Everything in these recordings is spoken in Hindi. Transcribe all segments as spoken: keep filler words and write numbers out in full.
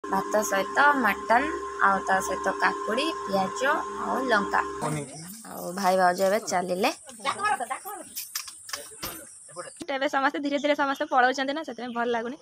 भात सहित मटन आउ ता सहित काकुड़ी पियाज और लंका और भाई भाउज एवं चलिए समस्त धीरे धीरे समस्त पलाउं ना से भल लगुनि।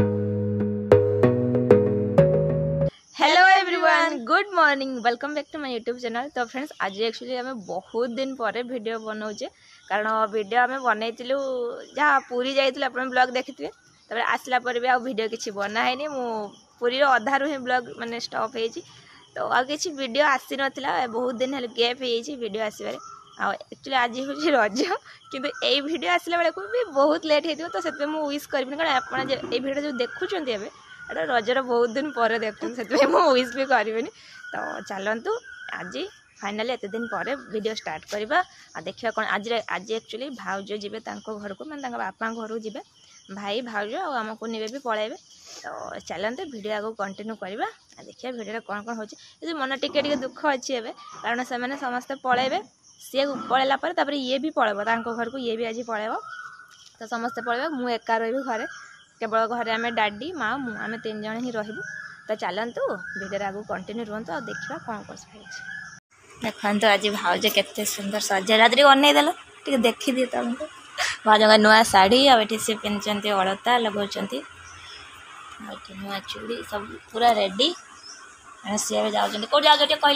Hello everyone, good morning, welcome back to my YouTube channel. तो फ्रेंड्स आज एक्चुअली आम बहुत दिन पर वीडियो बनाऊे कारण वीडियो आम बनई जहाँ पूरी जाइए आप ब्लॉग देखिथे तब आसला पर भी वीडियो किसी बनाई मु पूरी अधारू ही ब्लॉग माने स्टॉप हो तो आ किसी वीडियो आसी नाला बहुत दिन है गैप हो वीडियो आसबार एक्चुअली आज हूँ रज किंतु यही वीडियो आसला बेले को भी बहुत लेट हो तो से विश करी कारण आप वीडियो जो देखुं एटा रजर बहुत दिन पर देखते से विश भी करी तो चलतु आज फाइनाली एत दिन पर वीडियो स्टार्ट करवा देखा कौन आज आज एक्चुअली भाउज जी घर को मैंने बापा घर को जी भाई भाउज आमको ने भी पलैबे तो चलते वीडियो आगे कंटिन्यू करवा देखिए वीडियो कौन कौन हो मन टिके टिके दुख अच्छी है कारण से मैंने समस्ते पलैबे सी पलैला ये भी पलैब घर को ये भी आज पलैब तो समस्ते पलैबे मु एका रही घरे केवल घरे आम डाडी माँ मु आम तीन जन ही रहबू तो चलतु वीडियो आगे कंटिन्यू रुहतु और देखा कौन कौन देखु आज भाउज केते सुंदर सजे रात्रि अनईदेल टे देखी तुमको भाउज नुआ शाढ़ी आठी सी पिंधि अलता लगाऊँ नुआ चूड़ी सब पूरा रेडी सी जाऊँ कौट जाऊ कहल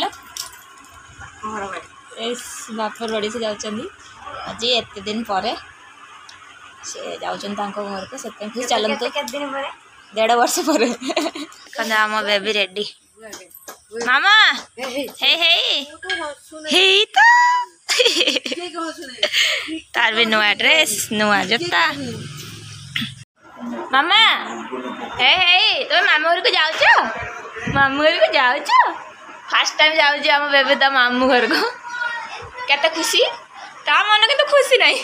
बापर बड़ी से जाऊँ आज एत दिन पर से जाऊँ घर को से चलतु डेढ़ वर्ष पर आम बेबी रेडी मामा हे हे हे तो तार भी नुआ ड्रेस नुआ जूता मामा हे हे तुम मामू घर को जाऊ मामू घर को जाऊ फास्ट टाइम जाऊँ आम बेबी ता मामू घर को केते खुशी ता मन के तो खुशी नहीं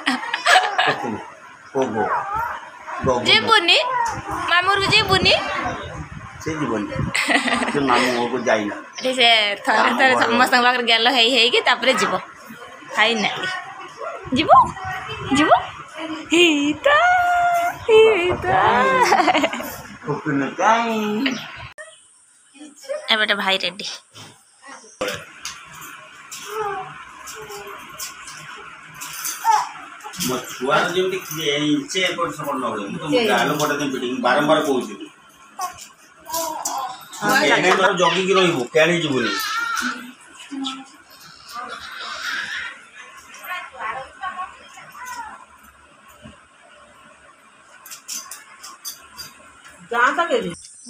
जीवनी मामू को जीवनी से जीवन से मामू को जाइना अरे से थरे थरे समस्त पाखर गेल हेई हेई कि तापरे जीव फाइनली जीव जीव हेता हेता कोकन काई ए बेटा भाई रेडी मो छुआ जेमति इंचे एपट सपट न हो तो गालो पटे दे बिटिंग बारंबार कहउछि एने तो जॉगिंग की रहिबो केणी जीवनी गां तक है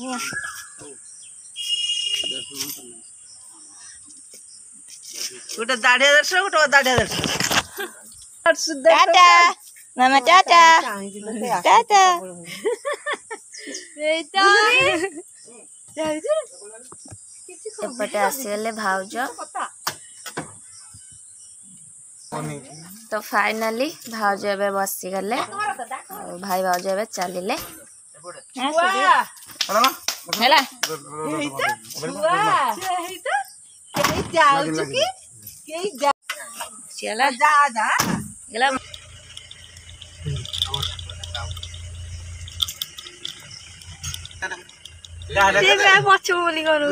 गोटे दाढ़िया दर्शन गोटे दाढ़िया दर्शन टाटा मामा टाटा टाटा एपटे आसीगले भाउज तो फाइनली भाउज एबे बसीगले भाई भाउज एबे चलिले पछु बोली करू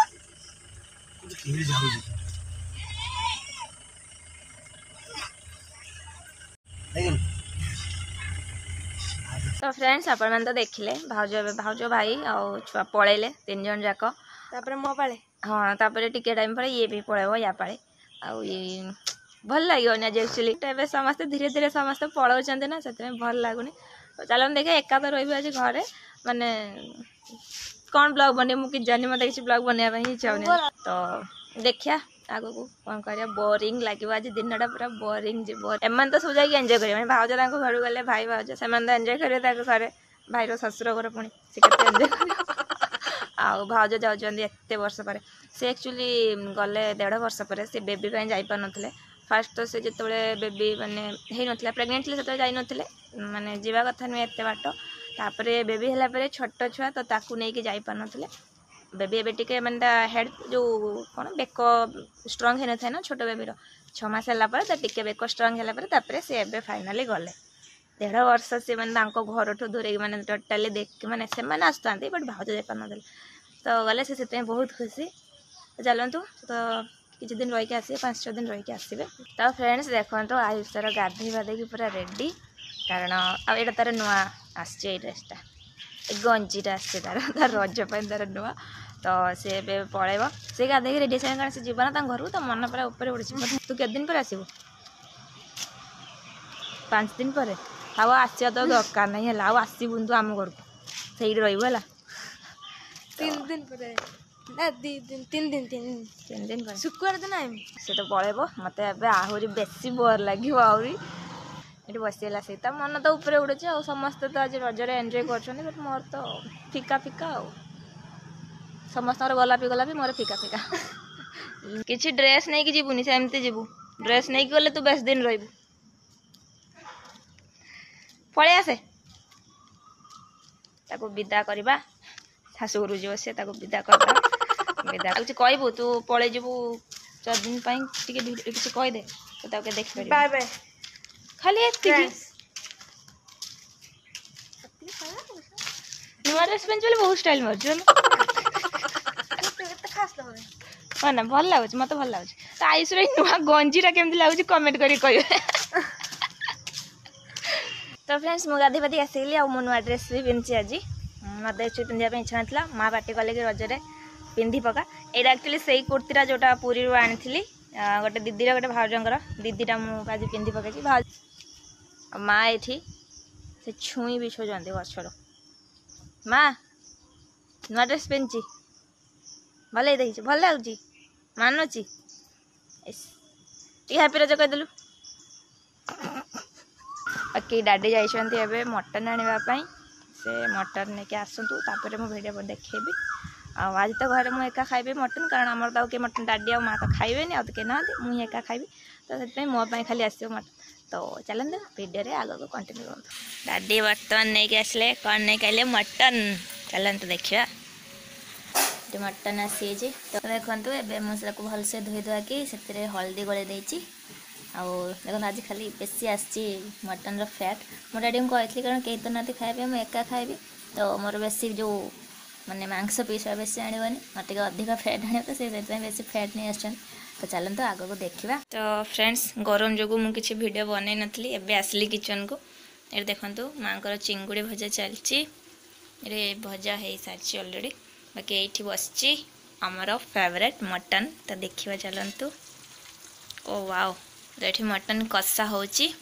तो फ्रेंड्स आपण मैंने तो देखिले भाउज भाउज भाई और छुआ पलैले तीन जन जाक मो पाले हाँ तापर टिके टाइम पर ये भी पलैब या पाले आउ ये भल लगे आज एक्चुअली टाइम समस्ते धीरे धीरे समस्ते पलाऊँ ना से भल लगुनि तो चलो देखा एका तो रही आज घरे माने कौन ब्लॉग बने मुझे जानी मत किसी ब्लॉग बनवाई इच्छा होनी तो देखिया आगो को कौन करिया बोरिंग लगे आज दिनटा पूरा बोरिंग जी एम तो सब जाकि एंजॉय करेंगे भाउज घर गले भाई भाउज से एंजॉय करेंगे घरे भाई ससुर घर पुणी से एंजॉय कर भाउज जाऊँ एत वर्ष पर से एक्चुअली गले देढ़ वर्ष पर से बेबी जापार ना फास्ट तो से जो बेबी माने होता प्रेगनेंट थे से जाते माने जीवा कथा नुहे एत बाट तापर बेबी है छोट छुआ तो ताकू नहीं जाई पार नथिले बेबी एबे टिके माने हेड जो कौन बेक स्ट्रंग है न था ना छोट बेबीर छः मास है टिके बेक स्ट्रंग है सी एबे फाइनाली गले देढ़ वर्ष से मैंने घर ठूँ दूरे मैंने टोटाली देख मैंने से आसता बट भाउज जापार ना तो गले से बहुत खुशी। चलतु तो किसी दिन रही आसवे पाँच छः दिन रही आसवे। तो फ्रेंड्स देखो आयुषर गाधे गाधे पूरा रेडी कारण आईटा तार नुआ आसचे ड्रेसटा गंजीटा आसचे तार तार रज तार नुआ तो सी पलैब से गाधे रेडी आस कारण से जीवन घर को तो मन पूरा ऊपर उड़ी तू के दिन पर आसबू पाँच दिन पर आव आसिया तो दरकार नहीं है आउ आसबुन तू आम घर को सही रहा तीन दिन पर ना दी दिन तीन दिन तीन दिन तीन दिन पर शुक्रवार दिन आइम से तो पलैब मत आहरी बेसी बोर लगे आहरी ये बसीला से मन तो ऊपर उड़े आ समस्ते तो आज रजरे एंजॉय कर बट मोर तो फिका फिका आ समस्त गलापी गलापी मोर फिका फिका किसी ड्रेस नहीं कि जीवनी सेमती जीवु ड्रेस नहीं गले तू बेस दिन रही पलि आसे ताको विदा करवा शाशुघर जीव से विदा कर विदा कुछ कहबू तू पलि जीवु चार दिन किसी कहीदे तो देख बाय बाय खाली नुआ ड्रेस पिंधि बहुत स्टाइल मार हाँ ना भल लगुच मत भल लगुच तो आयुष नुआ गंजीटा केमती लगुच कमेंट करी कह तो फ्रेंड्स मुझे गाधे पाधे आसिली आ मो नुआ ड्रेस भी पिंधि आज मत एक्चुअली पिंधा इच्छा ना माँ पार्टी कले कि रजरे पिंधि पका यहाँ एक्चुअली से कुर्तीटा जोटा पुरी आनी गोटे दीदी गोटे भाउजर दीदीटा मुझे आज पिंधि पकई भाज माँ ये से छुई बिछों गछर माँ नुआ ड्रेस पिंधि भल देखी भल लगुच मानुची हैप्पी रज कहीदेलु बाकी डाडी जाइए मटन आने से मटन लेके आसतु तापर मुझे भिडियो देखेबी आज तो घर मुझे एका खाइबी मटन कारण आमर तो किए मटन डाडी आ माँ तो खाइबे आउ किए ना मुझे एका खाइबी तो से मोपाई खाली आसो मटन तो चलते भिडियो आग को कंटिन्यू करूँ डाडी बर्तमान नहीं कि आसले कौन नहीं खाइले मटन चलते देखा मटन आसी तो देखो एवं मुझे भलसे धोई धुआ कि से हल्दी गले देती आउ देखो आज खाली बेसी आसी मटन फैट मो डैडी को कहती कारण कई तो ना खाइबे मुझे एका खाइबी तो मोर बेसी जो माने मांस पीस बेसी आनबनी मत अधिक फैट आने तो से बेसी फैट नहीं आस तो चलते आग को देखा तो फ्रेंड्स गरम जो मुझे किसी वीडियो बनई नी एवं आसली किचन को ये देखो माँ को चिंगुड़ी भजा चलती भजा हो सारी अलरेडी बाकी ये बसची आमर फेवरेट मटन तो देखा चलतु ओ वाओ तो ये मटन कषा हो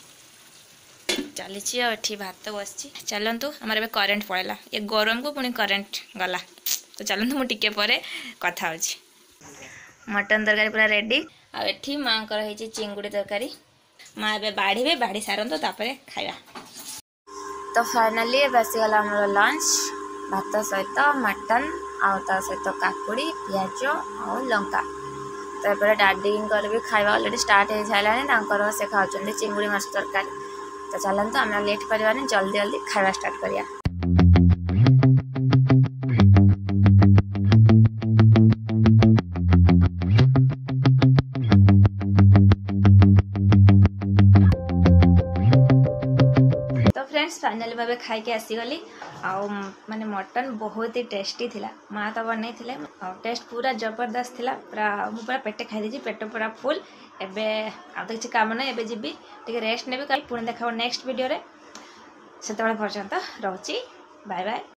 चली भात बस चलतु आमर ए करेन्ट पड़ेगा ये गरम को पुणी करेन्ट गला तो चलतु मुझे पर कथा हो मटन तरकारी पूरा रेडी आठी माँ को चिंगुड़ी तरकारी माँ ए बाढ़े बाढ़ी सारत तापर खाया तो फाइनाली बसीगला आमर लंच भात सहित मटन आउ ता सहित काकुड़ी पियाज और लंका तापर डाडी भी खावा अलरेडी स्टार्ट हो सारा से खाऊँ चिंगुड़ी माछ तरकारी तो चलते आम लेट करवानी जल्दी जल्दी खावा स्टार्ट करिया फाइनाली भाव खाई आसीगली आउ माने मटन बहुत ही टेस्टी थिला माँ तो बन टेस्ट पूरा जबरदस्त थिला पूरा मुझे पूरा पेटे खाई पेट पूरा फुल एबे आ तो किसी काम ना एबे जीबी टिके रेस्ट नेबी पुणी देखा नेक्स्ट वीडियो रे से पर्यंत रोची बाय बाय।